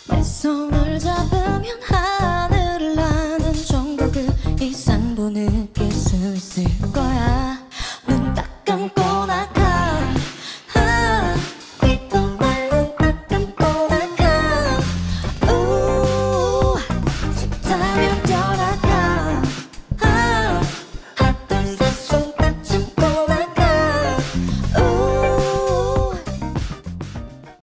내 손을 잡으면 하늘을 나는 정도 그 이상도 느낄 수 있을 거야.